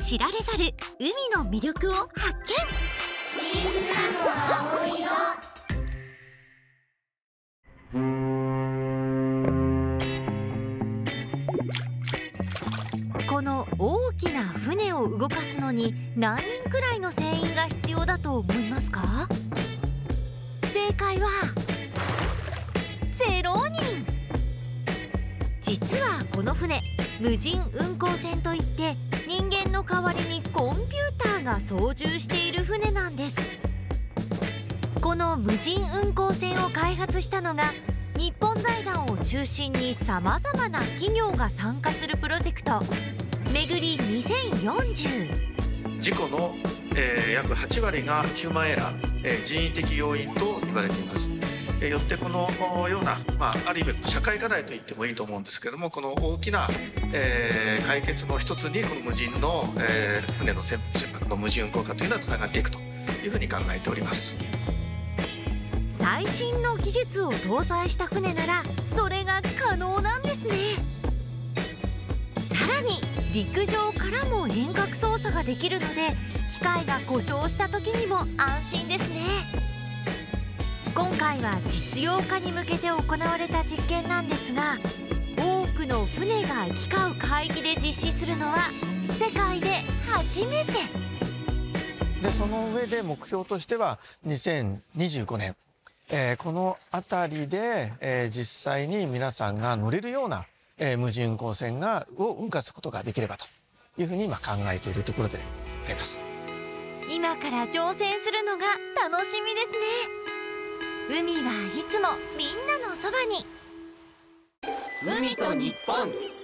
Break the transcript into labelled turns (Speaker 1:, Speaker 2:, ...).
Speaker 1: 知られざる海の魅力を発見。みんなの青色。この大きな船を動かすのに何人くらいの船員が必要だと思いますか？正解は0人。実はこの船、無人運航船といって人間の代わりにコンピューターが操縦している船なんです。この無人運航船を開発したのが日本財団を中心にさまざまな企業が参加するプロジェクトめぐり2040。
Speaker 2: 事故の、約8割がヒューマンエラー、人為的要因と言われています。よってこのような、ある意味社会課題と言ってもいいと思うんですけれども、この大きな、解決の一つにこの無人の、船の無人運航化というのはつながっていくというふうに考えております。
Speaker 1: 最新の技術を搭載した船ならそれが可能なんですね。さらに陸上からも遠隔操作ができるので機械が故障した時にも安心ですね。今回は実用化に向けて行われた実験なんですが、多くの船が行き交う海域で実施するのは世界で初めて
Speaker 3: で、その上で目標としては2025年、この辺りで、実際に皆さんが乗れるような、無人運航船を運河することができればというふうに今考えているところであります。
Speaker 1: 今から挑戦するのが楽しみですね。海はいつもみんなのそばに。
Speaker 4: 海と日本。